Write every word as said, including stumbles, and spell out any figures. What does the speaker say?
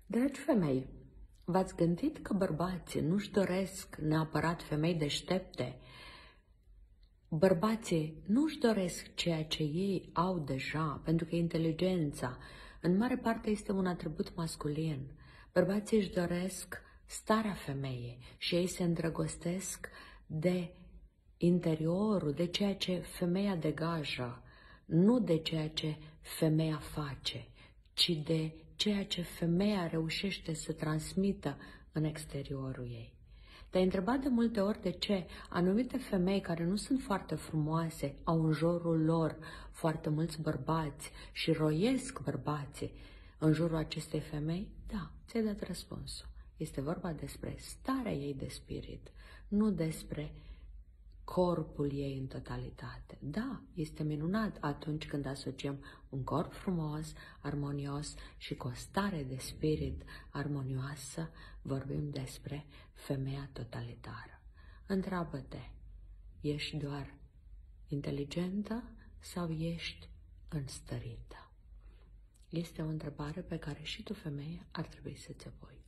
Dragi femei, v-ați gândit că bărbații nu-și doresc neapărat femei deștepte? Bărbații nu-și doresc ceea ce ei au deja, pentru că inteligența, în mare parte, este un atribut masculin. Bărbații își doresc starea femeii și ei se îndrăgostesc de interiorul, de ceea ce femeia degajă, nu de ceea ce femeia face, ci de ceea ce femeia reușește să transmită în exteriorul ei. Te-ai întrebat de multe ori de ce anumite femei care nu sunt foarte frumoase au în jurul lor foarte mulți bărbați și roiesc bărbații în jurul acestei femei? Da, ți-ai dat răspunsul. Este vorba despre starea ei de spirit, nu despre corpul ei în totalitate. Da, este minunat atunci când asociem un corp frumos, armonios și cu o stare de spirit armonioasă, vorbim despre femeia totalitară. Întreabă-te, ești doar inteligentă sau ești înstărită? Este o întrebare pe care și tu, femeie, ar trebui să ți-o pui.